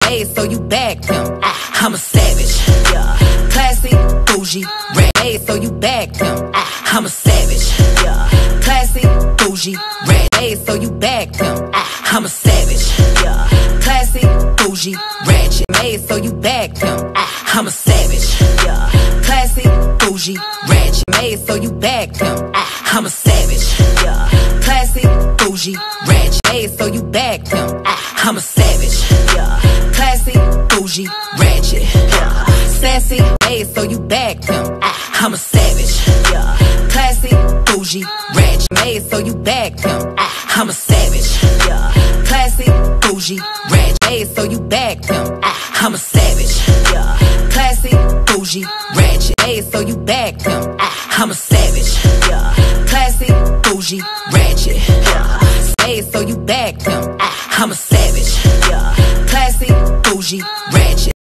Hey, so you back pimp. I'm a savage. Classy, bougie, red. Hey, so you back pimp. I'm a savage. Classy, bougie, red. Hey, so you back pimp. I'm a savage. Classy, bougie, ratchet. Hey, so you back pimp. I'm a savage. Classy, bougie, ratchet. Hey, so you back pimp. I'm a savage. Classy, bougie, ratchet. Hey, so you back pimp. I'm a savage. Classy, bougie, ratchet. Sassy, hey, so you back pimp. I'm a savage. Classy, bougie, ratchet. Hey, so you back pimp. I'm a savage. Classy, bougie, ratchet. Hey, so you back pimp. I'm a savage. Classy, bougie, ratchet. Hey, so you back pimp. I'm a savage. Classy, bougie, ratchet. Hey, so you back pimp. I'm a savage. Classy, bougie, ratchet.